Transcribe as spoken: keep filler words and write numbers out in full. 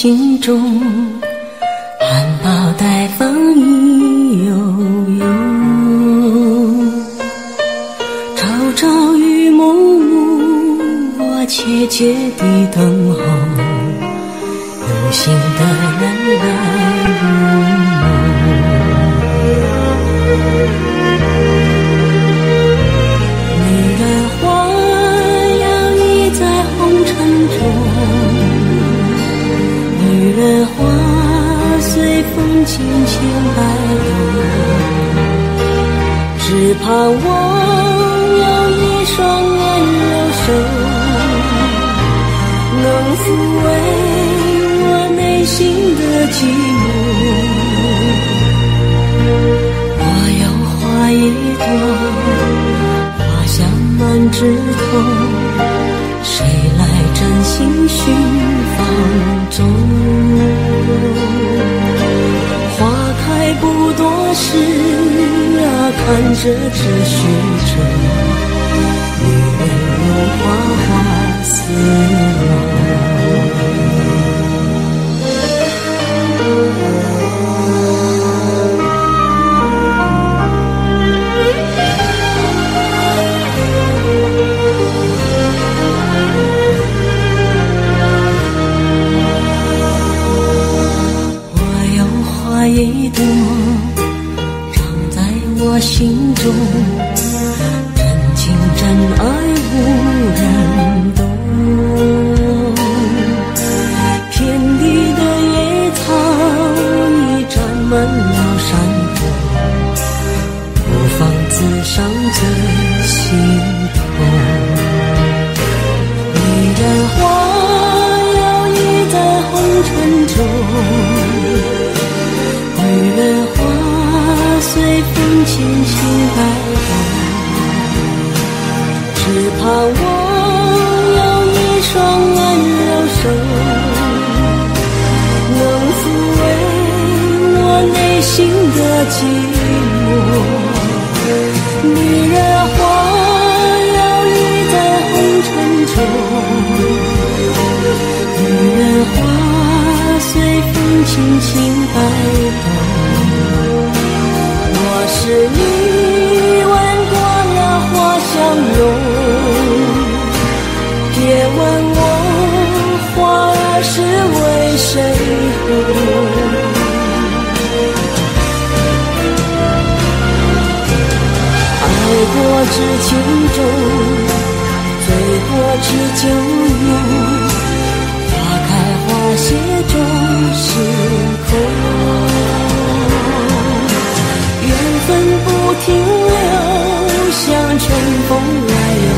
心中，含苞待放意悠悠。朝朝与暮暮，我切切地等候，有心的人来入女人花摇曳在红尘中，女人花随风轻轻摆动，只盼望有一双温柔手，能抚慰我内心的寂寞。我有花一朵，花香满枝头，谁来真心寻芳踪？花开不多时啊，看着这虚着，女人如花花似梦。一朵长在我心中，真情真爱无人懂。遍地的野草已占满了山坡，不妨自伤最心痛。女人花摇曳在红尘中，女人花随风轻轻摆动，只盼望有一双温柔手，能抚慰我内心的寂寞。女人花摇曳在红尘中，女人花随风轻轻摆动。我是你闻过了花香浓，别问我花儿是为谁红。爱过知情重，醉过知酒浓，花开花谢终是空。缘分不停留，像春风来又